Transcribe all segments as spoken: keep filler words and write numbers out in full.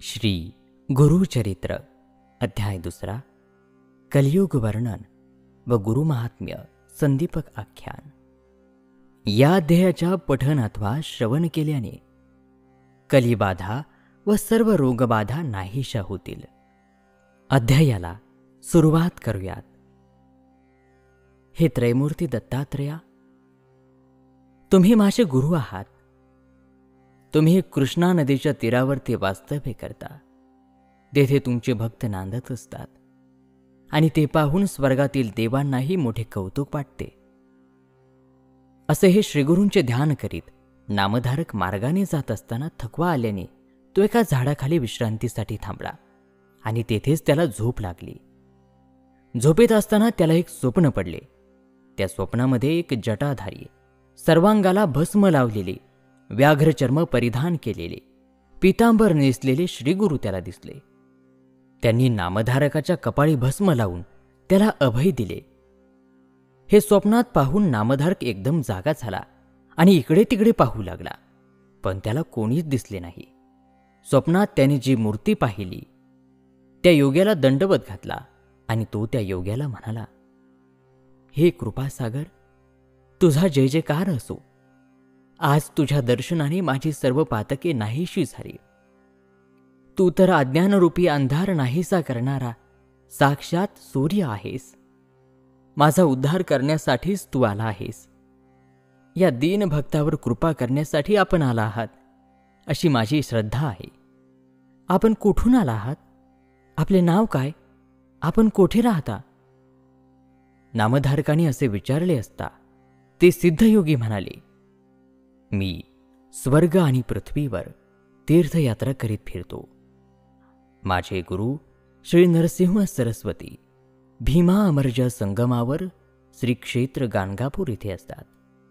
श्री गुरुचरित्र अध्याय दुसरा कलियुग वर्णन व गुरुमहात्म्य संदीपक आख्यान. या अध्यायाच्या पठन अथवा श्रवण केल्याने कलिबाधा व सर्व रोगबाधा नाहीशा होतील. अध्यायाला सुरुवात करूयात. हे त्रयमूर्ती दत्तात्रेया, तुम्ही माझे गुरु आहात. तुम्ही कृष्णा नदीच्या तीरावरती वास्तव्य करता. तेथे तुमचे भक्त नांदत असतात आणि ते पाहून स्वर्गातील देवांनाही मोठे कौतुक वाटते. असे हे श्रीगुरूंचे ध्यान करीत नामधारक मार्गाने जात असताना थकवा आल्याने तो एका झाडाखाली विश्रांतीसाठी थांबला आणि तेथेच त्याला झोप लागली. झोपेत असताना त्याला एक स्वप्न पडले. त्या स्वप्नामध्ये एक जटाधारी, सर्वांगाला भस्म लावलेले, व्याघ्रचर्म परिधान केलेले, पितांबर नेसलेले श्रीगुरु त्याला दिसले. त्यांनी नामधारकाच्या कपाळी भस्म लावून त्याला अभय दिले. हे स्वप्नात पाहून नामधारक एकदम जागा झाला आणि इकडे तिकडे पाहू लागला, पण त्याला कोणीच दिसले नाही. स्वप्नात त्याने जी मूर्ती पाहिली त्या योग्याला दंडवत घातला आणि तो त्या योग्याला म्हणाला, हे कृपासागर, तुझा जय जयकार असो. आज तुझ्या दर्शनाने माझी सर्व पातके नाहीशी झाली. तू तर अज्ञानरूपी अंधार नाहीसा करणारा साक्षात सूर्य आहेस. माझा उद्धार करण्यासाठीच तू आला आहेस. या दीन भक्तावर कृपा करण्यासाठी आपण आला आहात अशी माझी श्रद्धा आहे. आपण कुठून आला आहात? आपले नाव काय? आपण कोठे राहता? नामधारकाने असे विचारले असता ते सिद्धयोगी म्हणाले, मी स्वर्ग आणि पृथ्वीवर तीर्थयात्रा करीत फिरतो. माझे गुरु श्री नरसिंह सरस्वती भीमा अमरज संगमावर श्री क्षेत्र गाणगापूर इथे असतात.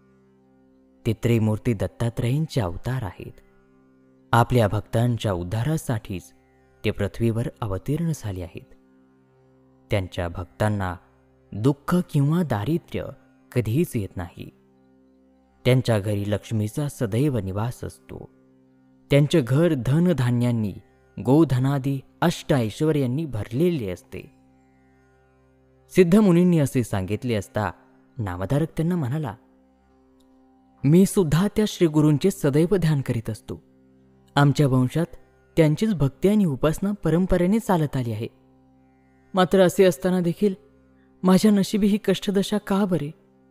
ते त्रिमूर्ती दत्तात्रयांचे अवतार आहेत. आपल्या भक्तांच्या उद्धारासाठीच ते पृथ्वीवर अवतीर्ण झाले आहेत. त्यांच्या भक्तांना दुःख किंवा दारिद्र्य कधीच येत नाही. त्यांच्या घरी लक्ष्मीचा सदैव निवास असतो. त्यांचे घर धनधान्यांनी, गोधनादी अष्ट ऐश्वर्यांनी भरलेले असते. सिद्धमुनींनी असे सांगितले असता नामधारक त्यांना म्हणाला, मी सुद्धा त्या श्रीगुरूंचे सदैव ध्यान करीत असतो. आमच्या वंशात त्यांचीच भक्ती आणि उपासना परंपरेने चालत आली आहे. मात्र असे असताना देखील माझ्या नशिबी ही कष्टदशा का बरे?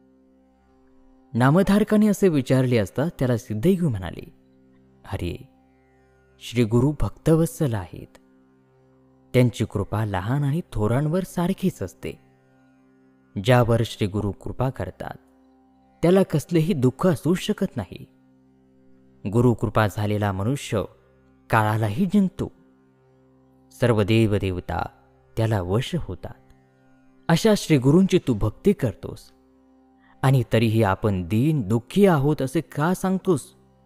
नामधारकाने असे विचारले असता त्याला सिद्धयोगी म्हणाले, अरे, श्रीगुरु भक्तवत्सल आहेत. त्यांची कृपा लहान आणि थोरांवर सारखीच असते. ज्यावर श्रीगुरु कृपा करतात त्याला कसलेही दुःख असू शकत नाही. गुरुकृपा झालेला मनुष्य काळालाही जिंकतो. सर्व देव देवता त्याला वश होतात. अशा श्रीगुरूंची तू भक्ती करतोस आणि तरीही आपण दीन दुःखी आहोत असे का सांगतोस?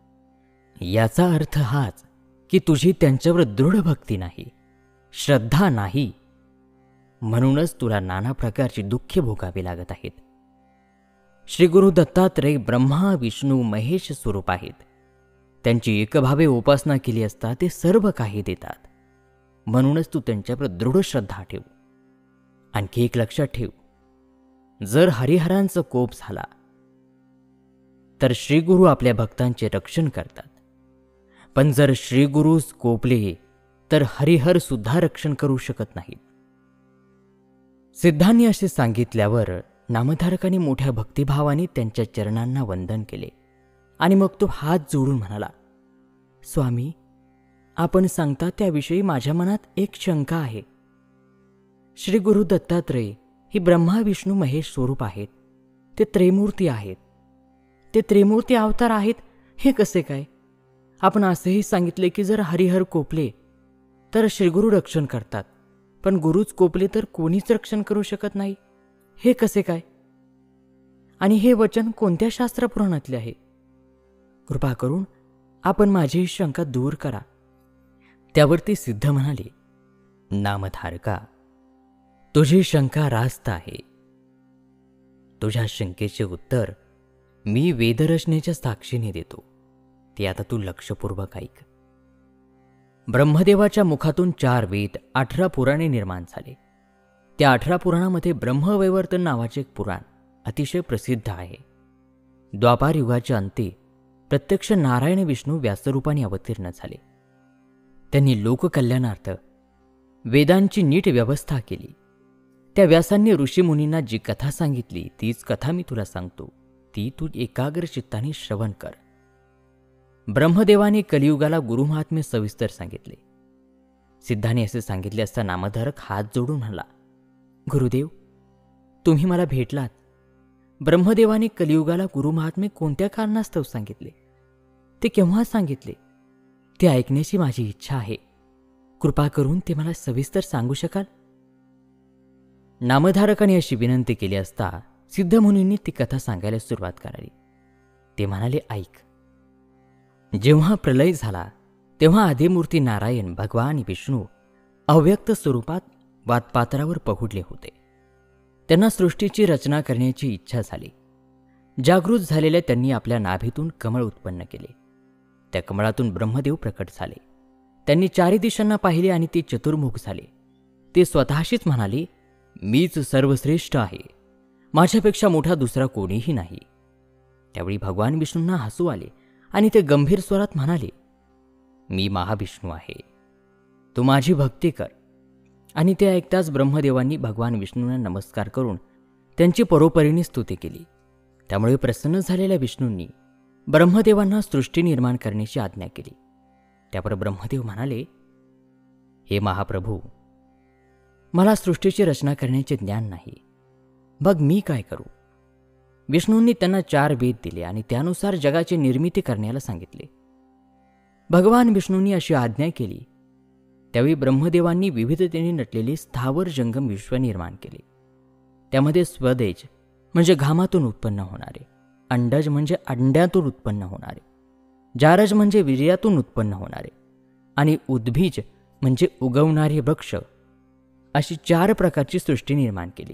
याचा अर्थ हाच की तुझी त्यांच्यावर दृढ भक्ती नाही, श्रद्धा नाही. म्हणूनच तुला नाना प्रकारची दुःखे भोगावी लागत आहेत. श्रीगुरु दत्तात्रय ब्रह्मा विष्णू महेश स्वरूप आहेत. त्यांची एकभावे उपासना केली असता ते सर्व काही देतात. म्हणूनच तू त्यांच्यावर दृढ श्रद्धा ठेव. आणखी एक लक्षात ठेव, जर हरिहरांचा कोप झाला तर श्रीगुरु आपल्या भक्तांचे रक्षण करतात. पण जर श्रीगुरूस कोपले तर हरिहर सुद्धा रक्षण करू शकत नाहीत. सिद्धांनी असे सांगितल्यावर नामधारकाने मोठ्या भक्तिभावाने त्यांच्या चरणांना वंदन केले आणि मग तो हात जोडून म्हणाला, स्वामी, आपण सांगता त्याविषयी माझ्या मनात एक शंका आहे. श्रीगुरु दत्तात्रय ही ब्रह्मा विष्णू महेश स्वरूप आहेत. ते त्रिमूर्ती आहेत. ते त्रिमूर्ती अवतार आहेत हे कसे काय? आपण असेही सांगितले की जर हरिहर कोपले तर श्रीगुरु रक्षण करतात, पण गुरुच कोपले तर कोणीच रक्षण करू शकत नाही. हे कसे काय? आणि हे वचन कोणत्या शास्त्रपुराणातले आहे? कृपा करून आपण माझी ही शंका दूर करा. त्यावरती सिद्ध म्हणाले, नामधारका, तुझी शंका रास्त आहे. तुझ्या शंकेचे उत्तर मी वेदरचनेच्या साक्षीने देतो. ते आता तू लक्षपूर्वक ऐक. ब्रह्मदेवाच्या मुखातून चार वेद, अठरा पुराणे निर्माण झाले. त्या अठरा पुराणामध्ये ब्रह्मवैवर्तन नावाचे एक पुराण अतिशय प्रसिद्ध आहे. द्वापार युगाच्या अंती प्रत्यक्ष नारायण विष्णू व्यासरूपाने अवतीर्ण झाले. त्यांनी लोककल्याणार्थ वेदांची नीट व्यवस्था केली. त्या व्यासांनी ऋषीमुनींना जी कथा सांगितली तीच कथा मी तुला सांगतो, ती तू एकाग्र चित्ताने श्रवण कर. ब्रह्मदेवाने कलियुगाला गुरुमहात्म्य सविस्तर सांगितले. सिद्धाने असे सांगितले असता नामधारक हात जोडून म्हणाला, गुरुदेव, तुम्ही मला भेटलात. ब्रह्मदेवाने कलियुगाला गुरुमहात्म्य कोणत्या कारणास्तव सांगितले, ते केव्हा सांगितले, ते ऐकण्याची माझी इच्छा आहे. कृपा करून ते मला सविस्तर सांगू शकाल? नामधारकाने अशी विनंती केली असता सिद्धमुनींनी ती कथा सांगायला सुरुवात करावी. ते म्हणाले, ऐक. जेव्हा प्रलय झाला तेव्हा आदिमूर्ती नारायण भगवान विष्णू अव्यक्त स्वरूपात वातपात्रावर पहुडले होते. त्यांना सृष्टीची रचना करण्याची इच्छा झाली. जागृत झालेल्या त्यांनी आपल्या नाभीतून कमळ उत्पन्न केले. त्या कमळातून ब्रह्मदेव प्रकट झाले. त्यांनी चारी दिशांना पाहिले आणि ते चतुर्मुख झाले. ते स्वतःशीच म्हणाले, मीच सर्वश्रेष्ठ आहे, माझ्यापेक्षा मोठा दुसरा कोणीही नाही. त्यावेळी भगवान विष्णूंना हसू आले आणि ते गंभीर स्वरात म्हणाले, मी महाविष्णू आहे, तू माझी भक्ती कर. आणि ते ऐकताच ब्रह्मदेवांनी भगवान विष्णूंना नमस्कार करून त्यांची परोपरीने स्तुती केली. त्यामुळे प्रसन्न झालेल्या विष्णूंनी ब्रह्मदेवांना सृष्टी निर्माण करण्याची आज्ञा केली. त्यावर ब्रह्मदेव म्हणाले, हे महाप्रभू, मला सृष्टीची रचना करण्याचे ज्ञान नाही, मग मी काय करू? विष्णूंनी त्यांना चार वेद दिले आणि त्यानुसार जगाची निर्मिती करण्याला सांगितले. भगवान विष्णूंनी अशी आज्ञा केली. त्यावेळी ब्रह्मदेवांनी विविधतेने नटलेले स्थावर जंगम विश्व निर्माण केले. त्यामध्ये स्वदेज म्हणजे घामातून उत्पन्न होणारे, अंडज म्हणजे अंड्यातून उत्पन्न होणारे, जारज म्हणजे वीर्यातून उत्पन्न होणारे आणि उद्भिज म्हणजे उगवणारे वृक्ष, अशी चार प्रकारची सृष्टी निर्माण केली.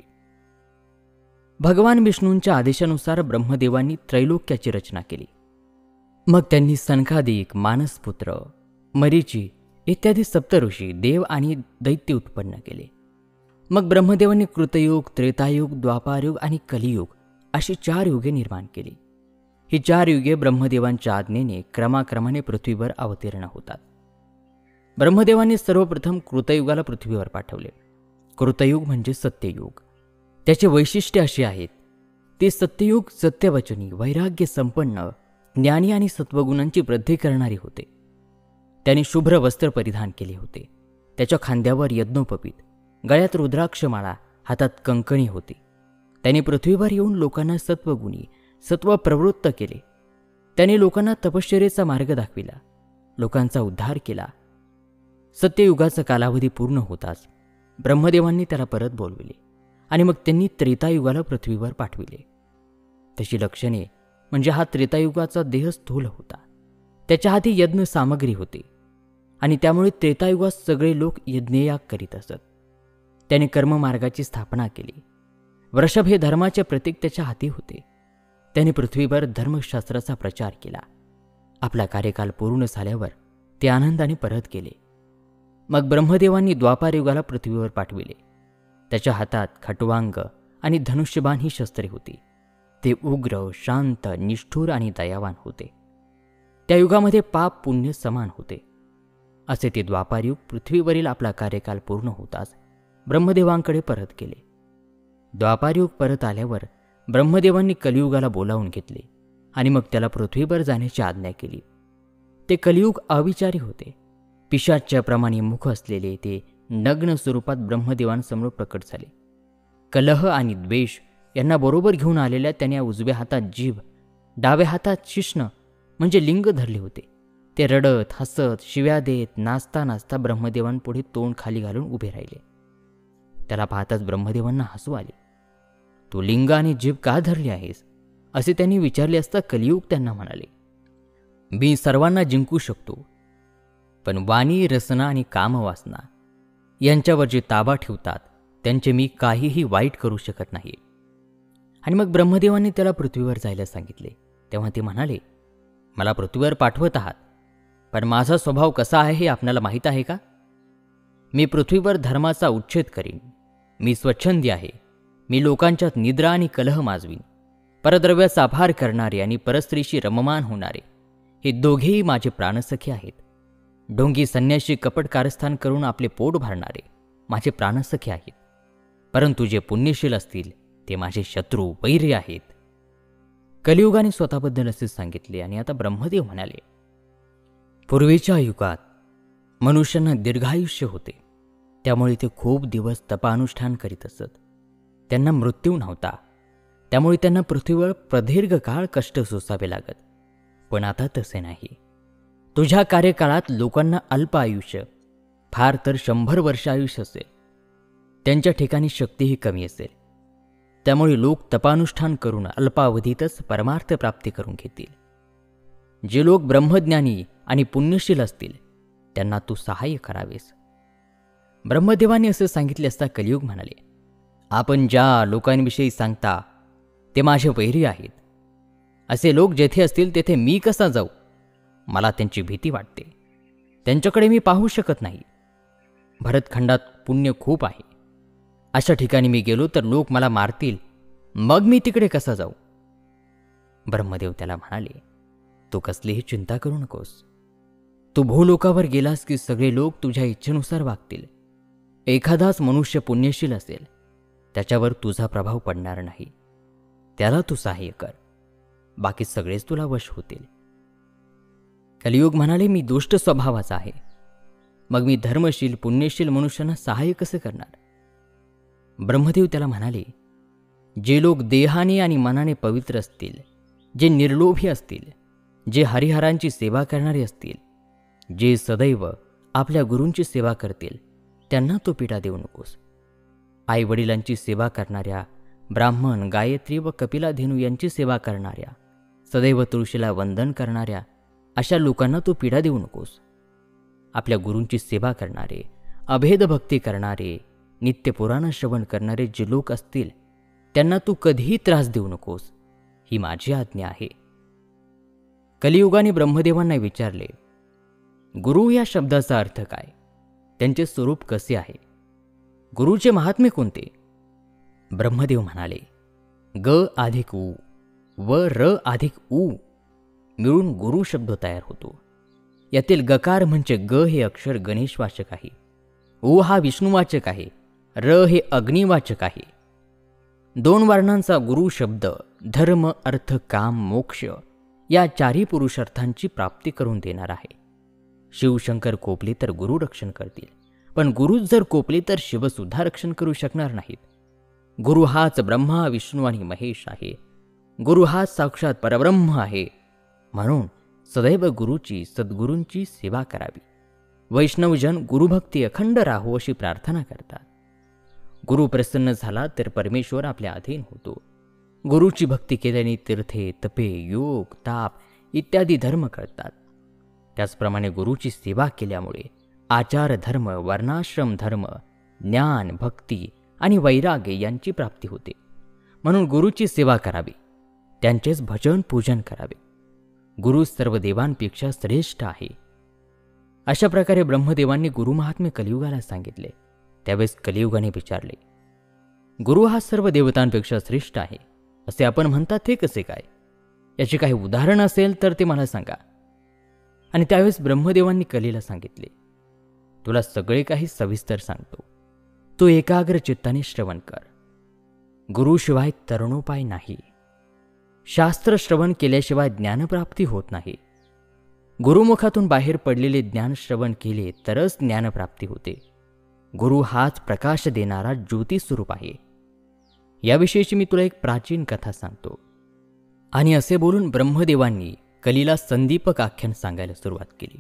भगवान विष्णूंच्या आदेशानुसार ब्रह्मदेवांनी त्रैलोक्याची रचना केली. मग त्यांनी सनकादिक, मानसपुत्र, मरीची इत्यादी सप्तऋषी, देव आणि दैत्य उत्पन्न केले. मग ब्रह्मदेवांनी कृतयुग, त्रेतायुग, द्वापारयुग आणि कलियुग अशी चार युगे निर्माण केली. ही चार युगे ब्रह्मदेवांच्या आज्ञेने क्रमाक्रमाने पृथ्वीवर अवतीर्ण होतात. ब्रह्मदेवांनी सर्वप्रथम कृतयुगाला पृथ्वीवर पाठवले. कृतयुग म्हणजे सत्ययुग. त्याचे वैशिष्ट्य असे आहेत, ते सत्ययुग सत्यवचनी, वैराग्य संपन्न, ज्ञानी आणि सत्वगुणांची वृद्धी करणारे होते. त्याने शुभ्र वस्त्र परिधान केले होते. त्याच्या खांद्यावर यज्ञोपवीत, गळ्यात रुद्राक्षमाळा, हातात कंकणी होती. त्याने पृथ्वीवर येऊन लोकांना सत्वगुणी, सत्व प्रवृत्त केले. त्याने लोकांना तपश्चर्येचा मार्ग दाखविला, लोकांचा उद्धार केला. सत्ययुगाचा कालावधी पूर्ण होताच ब्रह्मदेवांनी त्याला परत बोलविले आणि मग त्यांनी त्रेतायुगाला पृथ्वीवर पाठविले. त्याची लक्षणे म्हणजे हा त्रेतायुगाचा देह स्थूल होता. त्याच्या हाती यज्ञ सामग्री होती आणि त्यामुळे त्रेतायुगात सगळे लोक यज्ञयाग करीत असत. त्याने कर्ममार्गाची स्थापना केली. वृषभ हे धर्माचे प्रतीक त्याच्या हाती होते. त्याने पृथ्वीवर धर्मशास्त्राचा प्रचार केला. आपला कार्यकाल पूर्ण झाल्यावर ते आनंदाने परत गेले. मग ब्रह्मदेवांनी द्वापारयुगाला पृथ्वीवर पाठविले. त्याच्या हातात खट्वांग आणि धनुष्यबाण ही शस्त्रे होती. ते उग्र, शांत, निष्ठुर आणि दयावान होते. त्या युगामध्ये पाप पुण्य समान होते. असे ते द्वापारयुग पृथ्वीवरील आपला कार्यकाल पूर्ण होताच ब्रह्मदेवांकडे परत गेले. द्वापारयुग परत आल्यावर ब्रह्मदेवांनी कलियुगाला बोलावून घेतले आणि मग त्याला पृथ्वीवर जाण्याची आज्ञा केली. ते कलियुग अविचारी होते. पिशाच्याप्रमाणे मुख असलेले ते नग्न स्वरूपात ब्रह्मदेवांसमोर प्रकट झाले. कलह आणि द्वेष यांना बरोबर घेऊन आलेल्या त्याने उजव्या हातात जीभ, डाव्या हातात शिश्न म्हणजे लिंग धरले होते. ते रडत, हसत, शिव्या देत, नाचता नाचता ब्रह्मदेवांपुढे तोंड खाली घालून उभे राहिले. त्याला पाहताच ब्रह्मदेवांना हसू आले. तू लिंग आणि जीभ का धरली आहेस असे त्यांनी विचारले असता कलियुग त्यांना म्हणाले, मी सर्वांना जिंकू शकतो, पण वाणी, रसना आणि कामवासना यांच्यावर जे ताबा ठेवतात त्यांचे मी काहीही वाईट करू शकत नाही. आणि मग ब्रह्मदेवांनी त्याला पृथ्वीवर जायला सांगितले. तेव्हा ते म्हणाले, मला पृथ्वीवर पाठवत आहात पण माझा स्वभाव कसा आहे हे आपल्याला माहीत आहे का? मी पृथ्वीवर धर्माचा उच्छेद करीन. मी स्वच्छंदी आहे. मी लोकांच्यात निद्रा आणि कलह माजवीन. परद्रव्याचा अभार करणारे आणि परस्त्रीशी रममान होणारे हे दोघेही माझे प्राणसखे आहेत. ढोंगी संन्याशी कपट कारस्थान करून आपले पोट भरणारे माझे प्राणसखे आहेत. परंतु जे पुण्यशील असतील ते माझे शत्रू वैरी आहेत. कलियुगाने स्वतःबद्दल असे सांगितले. आणि आता ब्रह्मदेव म्हणाले, पूर्वीच्या युगात मनुष्यांना दीर्घायुष्य होते, त्यामुळे ते खूप दिवस तपानुष्ठान करीत असत. त्यांना मृत्यू नव्हता, त्यामुळे त्यांना पृथ्वीवर प्रदीर्घ काळ कष्ट सोसावे लागत. पण आता तसे नाही. तुझ्या कार्यकाळात लोकांना अल्प आयुष्य, फार तर शंभर वर्ष आयुष्य असेल. त्यांच्या ठिकाणी शक्तीही कमी असेल. त्यामुळे लोक तपानुष्ठान करून अल्पावधीतच परमार्थ प्राप्ती करून घेतील. जे लोक ब्रह्मज्ञानी आणि पुण्यशील असतील त्यांना तू सहाय्य करावेस. ब्रह्मदेवाने असे सांगितले असता कलियुग म्हणाले, आपण ज्या लोकांविषयी सांगता ते माझे वैरी आहेत. असे लोक जेथे असतील तेथे मी कसा जाऊ? मला त्यांची भीती वाटते. त्यांच्याकडे मी पाहू शकत नाही. भरतखंडात पुण्य खूप आहे. अशा ठिकाणी मी गेलो तर लोक मला मारतील. मग मी तिकडे कसा जाऊ? ब्रह्मदेव त्याला म्हणाले, तू कसलीही चिंता करू नकोस. तू भूलोकावर गेलास की सगळे लोक तुझ्या इच्छेनुसार वागतील. एखादाच मनुष्य पुण्यशील असेल, त्याच्यावर तुझा प्रभाव पडणार नाही. त्याला तू सहाय्य कर, बाकी सगळेच तुला वश होतील. कलियुग म्हणाले, मी दुष्ट स्वभावाचा आहे. मग मी धर्मशील पुण्यशील मनुष्यांना सहाय्य कसे करणार? ब्रह्मदेव त्याला म्हणाले, जे लोक देहाने आणि मनाने पवित्र असतील, जे निर्लोभी असतील, जे हरिहरांची सेवा करणारे असतील, जे सदैव आपल्या गुरूंची सेवा करतील, त्यांना तो पीडा देऊ नकोस. आई वडिलांची सेवा करणाऱ्या, ब्राह्मण, गायत्री व कपिलाधेनू यांची सेवा करणाऱ्या, सदैव तुळशीला वंदन करणाऱ्या अशा लोकांना तो पीडा देऊ नकोस. आपल्या गुरूंची सेवा करणारे, अभेद भक्ती करणारे, नित्य पुराण श्रवण करणारे जे लोक असतील त्यांना तू कधीही त्रास देऊ नकोस. ही माझी आज्ञा आहे. कलियुगाने ब्रह्मदेवांना विचारले, गुरु या शब्दाचा अर्थ काय? त्यांचे स्वरूप कसे आहे? गुरुचे महात्म्य कोणते? ब्रह्मदेव म्हणाले, ग अधिक उ व र अधिक उ मिळून गुरु शब्द तयार होतो. यातील गकार म्हणजे ग हे अक्षर गणेशवाचक आहे. उ हा विष्णुवाचक आहे. र हे अग्निवाचक आहे. दोन वर्णांचा गुरु शब्द धर्म, अर्थ, काम, मोक्ष या चारही पुरुषार्थांची प्राप्ती करून देणार आहे. शिवशंकर कोपले तर गुरु रक्षण करतील, पण गुरुच जर कोपले तर शिवसुद्धा रक्षण करू शकणार नाहीत. गुरु हाच ब्रह्मा, विष्णू आणि महेश आहे. गुरु हाच साक्षात परब्रह्म आहे. म्हणून सदैव गुरुची, सद्गुरूंची सेवा करावी. वैष्णवजन गुरुभक्ती अखंड राहो अशी प्रार्थना करतात. गुरु प्रसन्न झाला तर परमेश्वर आपल्या अधीन होतो. गुरुची भक्ती केल्याने तीर्थे, तपे, योग, ताप इत्यादी धर्म कळतात. त्याचप्रमाणे गुरुची सेवा केल्यामुळे आचार धर्म, वर्णाश्रम धर्म, ज्ञान, भक्ती आणि वैराग्य यांची प्राप्ती होते. म्हणून गुरुची सेवा करावी, त्यांचेच भजन पूजन करावे. गुरु सर्व देवांपेक्षा श्रेष्ठ आहे. अशा प्रकारे ब्रह्मदेवांनी गुरुमहात्म्य कलियुगाला सांगितले. त्यावेळेस कलियुगाने विचारले, गुरु हा सर्व देवतांपेक्षा श्रेष्ठ आहे असे आपण म्हणतात ते कसे काय? याचे काही उदाहरण असेल तर ते मला सांगा. आणि त्यावेळेस ब्रह्मदेवांनी कलीला सांगितले, तुला सगळे काही सविस्तर सांगतो. तू एकाग्र चित्ताने श्रवण कर. गुरुशिवाय तरणोपाय नाही. शास्त्र श्रवण केल्याशिवाय ज्ञानप्राप्ती होत नाही. गुरुमुखातून बाहेर पडलेले ज्ञान श्रवण केले तरच ज्ञानप्राप्ती होते. गुरु हाच प्रकाश देणारा ज्योती स्वरूप आहे. याविषयीची मी तुला एक प्राचीन कथा सांगतो. आणि असे बोलून ब्रह्मदेवांनी कलीला संदीपक आख्यान सांगायला सुरुवात केली.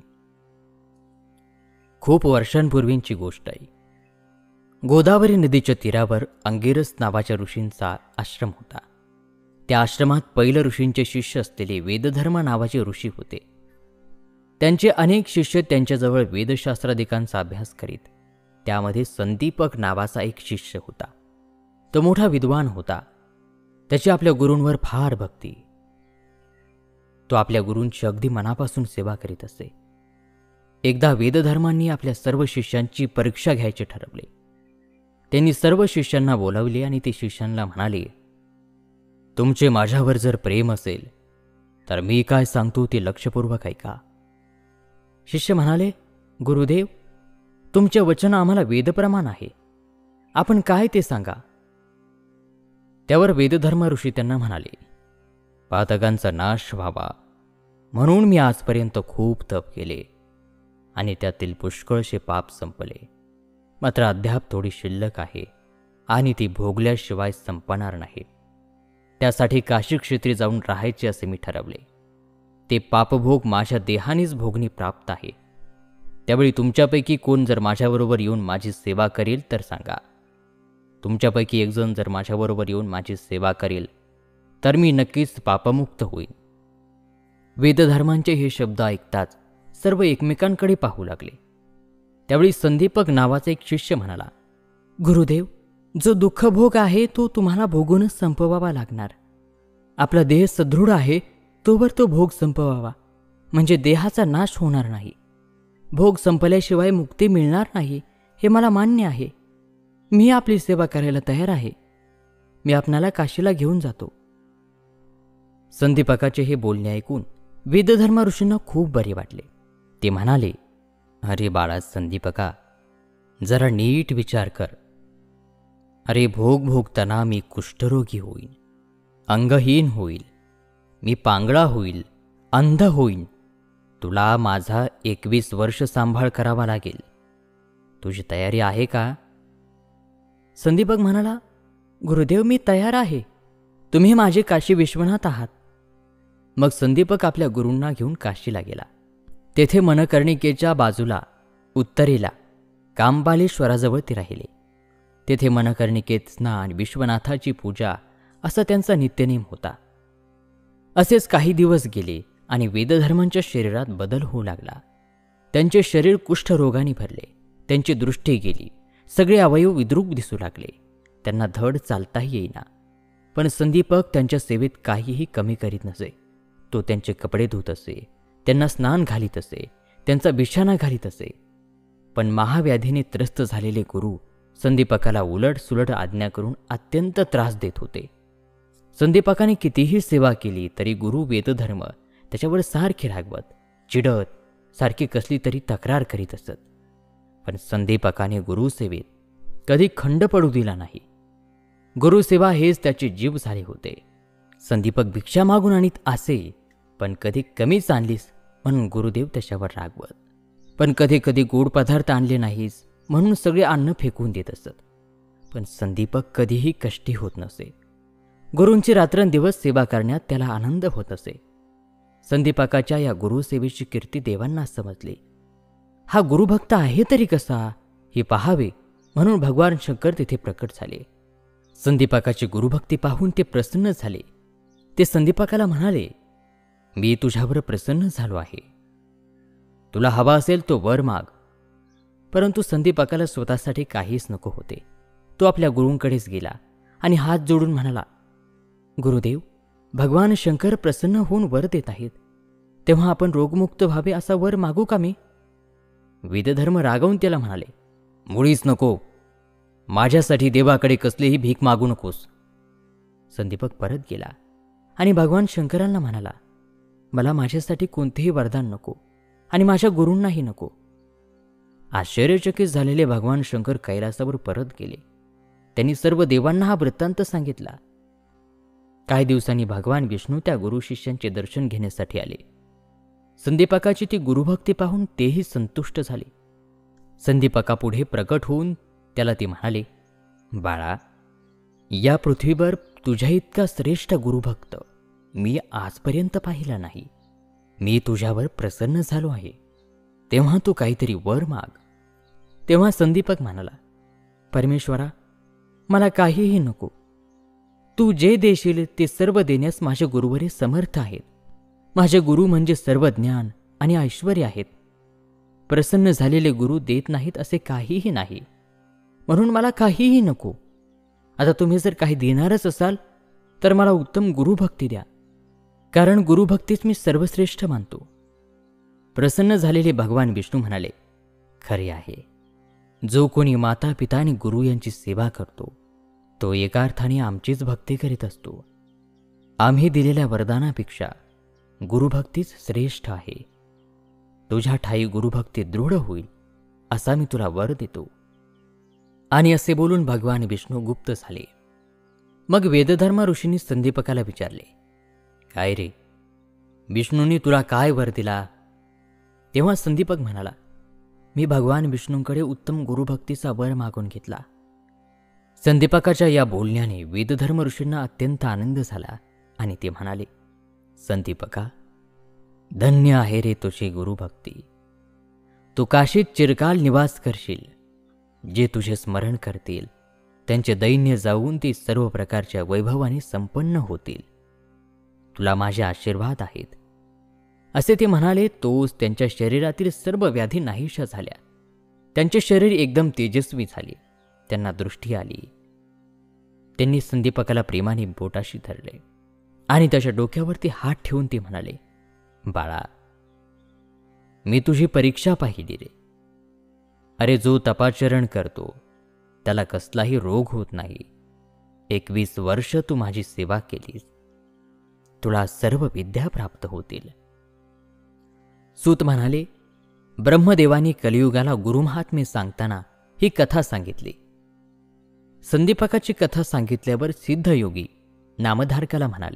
खूप वर्षांपूर्वींची गोष्ट आहे. गोदावरी नदीच्या तीरावर अंगिरस नावाच्या ऋषींचा आश्रम होता. त्या आश्रमात पैल ऋषींचे शिष्य असलेले वेदधर्म नावाचे ऋषी होते. त्यांचे अनेक शिष्य त्यांच्याजवळ वेदशास्त्रादिकांचा अभ्यास करीत. त्यामध्ये संदीपक नावाचा एक शिष्य होता. तो मोठा विद्वान होता. त्याची आपल्या गुरूंवर फार भक्ती. तो आपल्या गुरूंची अगदी मनापासून सेवा करीत असे. एकदा वेदधर्मांनी आपल्या सर्व शिष्यांची परीक्षा घ्यायचे ठरवले. त्यांनी सर्व शिष्यांना बोलावले आणि ते शिष्यांना म्हणाले, तुमचे माझ्यावर जर प्रेम असेल तर मी काय सांगतो ते लक्षपूर्वक ऐका. शिष्य म्हणाले, गुरुदेव, तुमचे वचन आम्हाला वेदप्रमाण आहे, आपण काय ते सांगा. त्यावर वेदधर्म ऋषी त्यांना म्हणाले, पातकांचा नाश व्हावा म्हणून मी आजपर्यंत खूप तप केले आणि त्यातील पुष्कळसे पाप संपले. मात्र अद्याप थोडी शिल्लक आहे आणि ती भोगल्याशिवाय संपणार नाही. त्यासाठी काशी क्षेत्री जाऊन राहायचे असे मी ठरवले. ते पापभोग माझ्या देहानेच भोगणी प्राप्त आहे. त्यावेळी तुमच्यापैकी कोण जर माझ्याबरोबर येऊन माझी सेवा करेल तर सांगा. तुमच्यापैकी एकजण जर माझ्याबरोबर येऊन माझी सेवा करेल तर मी नक्कीच पापमुक्त होईन. वेदधर्मांचे हे शब्द ऐकताच सर्व एकमेकांकडे पाहू लागले. त्यावेळी संदीपक नावाचा एक शिष्य म्हणाला, गुरुदेव, जो दुःखभोग आहे तो तुम्हाला भोगूनच संपवावा लागणार. आपला देह सदृढ आहे तोवर तो भोग संपवावा, म्हणजे देहाचा नाश होणार नाही. भोग संपल्याशिवाय मुक्ती मिळणार नाही हे मला मान्य आहे. मी आपली सेवा करायला तयार आहे. मी आपणाला काशीला घेऊन जातो. संदीपकाचे हे बोलणे ऐकून वेदधर्म ऋषींना खूप बरे वाटले. ते म्हणाले, अरे बाळा संदीपका, जरा नीट विचार कर. अरे भोग भोगताना मी कुष्ठरोगी होईन, अंगहीन होईल, मी पांगळा होईल, अंध होईन. तुला माझा एकवीस वर्ष सांभाळ करावा लागेल. तुझी तयारी आहे का? संदीपक म्हणाला, गुरुदेव, मी तयार आहे. तुम्ही माझे काशी विश्वनाथ आहात. मग संदीपक आपल्या गुरूंना घेऊन काशीला गेला. तेथे मनकर्णिकेच्या बाजूला उत्तरेला कांबालेश्वराजवळ ते राहिले. तेथे मनकर्णिकेत स्नान, विश्वनाथाची पूजा असा त्यांचा नित्यनेम होता. असेच काही दिवस गेले आणि वेदधर्मांच्या शरीरात बदल होऊ लागला. त्यांचे शरीर कुष्ठरोगाने भरले. त्यांची दृष्टी गेली. सगळे अवयव विद्रूप दिसू लागले. त्यांना धड चालताही येईना. पण संदीपक त्यांच्या सेवेत काहीही कमी करीत नसे. तो त्यांचे कपडे धुत असे, त्यांना स्नान घालीत असे, त्यांचा बिछाना घालीत असे. पण महाव्याधीने त्रस्त झालेले गुरु संदीपकाला उलट सुलट आज्ञा करून अत्यंत त्रास देत होते. संदीपकाने कितीही सेवा केली तरी गुरु वेदधर्म त्याच्यावर सारखे रागवत, चिडत, सारखी कसली तरी तक्रार करीत असत. पण संदीपकाने गुरुसेवेत कधी खंड पडू दिला नाही. गुरुसेवा हेच त्याचे जीव झाले होते. संदीपक भिक्षा मागून आणीत असे, पण कधी कमीच आणलीस म्हणून गुरुदेव त्याच्यावर रागवत. पण कधी कधी गोड पदार्थ आणले नाहीस म्हणून सगळे अन्न फेकून देत असत. पण संदीपक कधीही कष्टी होत नसे. गुरूंची रात्रंदिवस सेवा करण्यात त्याला आनंद होत असे. संदीपकाच्या या गुरुसेवेची कीर्ती देवांना समजली. हा गुरुभक्त आहे तरी कसा हे पाहावे म्हणून भगवान शंकर तिथे प्रकट झाले. संदीपकाची गुरुभक्ती पाहून ते प्रसन्न झाले. ते संदीपकाला म्हणाले, मी तुझ्यावर प्रसन्न झालो आहे. तुला हवा असेल तो वर माग. परंतु संदीपकाला स्वतःसाठी काहीच नको होते. तो आपल्या गुरूंकडेच गेला आणि हात जोडून म्हणाला, गुरुदेव, भगवान शंकर प्रसन्न होऊन वर देत आहेत, तेव्हा आपण रोगमुक्त व्हावे असा वर मागू का मी? वेदधर्म रागावून त्याला म्हणाले, मुळीच नको. माझ्यासाठी देवाकडे कसलीही भीक मागू नकोस. संदीपक परत गेला आणि भगवान शंकरांना म्हणाला, मला माझ्यासाठी कोणतेही वरदान नको आणि माझ्या गुरूंनाही नको. आश्चर्यचकित झालेले भगवान शंकर कैलासावर परत गेले. त्यांनी सर्व देवांना हा वृत्तांत सांगितला. काही दिवसांनी भगवान विष्णू त्या गुरु शिष्यांचे दर्शन घेण्यासाठी आले. संदीपकाची ती गुरुभक्ती पाहून तेही संतुष्ट झाले. संदीपकापुढे प्रकट होऊन त्याला ते म्हणाले, बाळा, या पृथ्वीवर तुझ्या इतका श्रेष्ठ गुरुभक्त मी आजपर्यंत पाहिला नाही. मी तुझ्यावर प्रसन्न झालो आहे, तेव्हा तू काहीतरी वर माग. तेव्हा संदीपक म्हणाला, परमेश्वरा, मला काहीही नको. तू जे देशील ते सर्व देण्यास माझे गुरुवरे समर्थ आहेत. माझे गुरु म्हणजे सर्व ज्ञान आणि ऐश्वर आहेत. प्रसन्न झालेले गुरु देत नाहीत असे काहीही नाही, म्हणून मला काहीही नको. आता तुम्ही जर काही देणारच असाल तर मला उत्तम गुरुभक्ती द्या, कारण गुरुभक्तीच मी सर्वश्रेष्ठ मानतो. प्रसन्न झालेले भगवान विष्णू म्हणाले, खरे आहे, जो कोणी माता पिता आणि गुरु यांची सेवा करतो तो एका अर्थाने आमचीच भक्ती करीत असतो. आम्ही दिलेल्या वरदानापेक्षा गुरुभक्तीच श्रेष्ठ आहे. तुझ्या ठाई गुरुभक्ती दृढ होईल असा मी तुला वर देतो. आणि असे बोलून भगवान विष्णू गुप्त झाले. मग वेदधर्म ऋषींनी संदीपकाला विचारले, काय रे, विष्णूंनी तुला काय वर दिला? तेव्हा संदीपक म्हणाला, मी भगवान विष्णूंकडे उत्तम गुरुभक्तीचा वर मागून घेतला. संदीपकाच्या या बोलण्याने वेदधर्म ऋषींना अत्यंत आनंद झाला आणि ते म्हणाले, संदीपका, धन्य आहे रे तुझी गुरुभक्ती. तू काशीत चिरकाल निवास करशील. जे तुझे स्मरण करतील त्यांचे दैन्य जाऊन ते सर्व प्रकारच्या वैभवाने संपन्न होतील. तुला माझे आशीर्वाद आहेत. असे ते म्हणाले तोच त्यांच्या शरीरातील सर्व व्याधी नाहीशा झाल्या. त्यांचे शरीर एकदम तेजस्वी झाले. त्यांना दृष्टी आली. त्यांनी संदीपकाला प्रेमाने बोटाशी धरले आणि त्याच्या डोक्यावरती हात ठेवून ते म्हणाले, बाळा, मी तुझी परीक्षा पाहिली रे. अरे, जो तपाचरण करतो त्याला कसलाही रोग होत नाही. एकवीस वर्ष तू माझी सेवा केलीस, तुला सर्व विद्या प्राप्त होतील. सूत म्हणाले, ब्रह्मदेवानी कलियुगाला गुरुमहात्म्य सांगताना ही कथा सांगितली. संदीपकाची कथा सांगितल्यावर सिद्धयोगी नामधारकाला म्हणाले,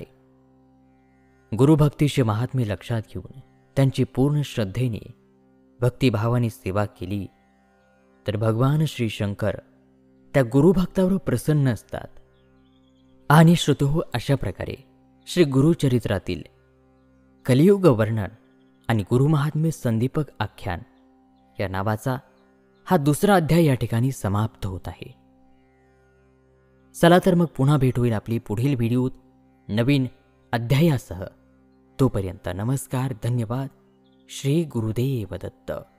गुरुभक्तीचे महात्म्य लक्षात घेऊन त्यांची पूर्ण श्रद्धेने भक्तिभावाने सेवा केली तर भगवान श्री शंकर त्या गुरुभक्तावर प्रसन्न असतात. आणि श्रुतो, अशा प्रकारे श्री गुरुचरित्रातील कलियुग वर्णन आणि गुरुमहात्म्य संदीपक आख्यान या नावाचा हा दुसरा अध्याय या ठिकाणी समाप्त होत आहे. चला तर मग पुन्हा भेट होईल आपली पुढील व्हिडिओत नवीन अध्यायासह. तोपर्यंत नमस्कार, धन्यवाद. श्री गुरुदेव दत्त.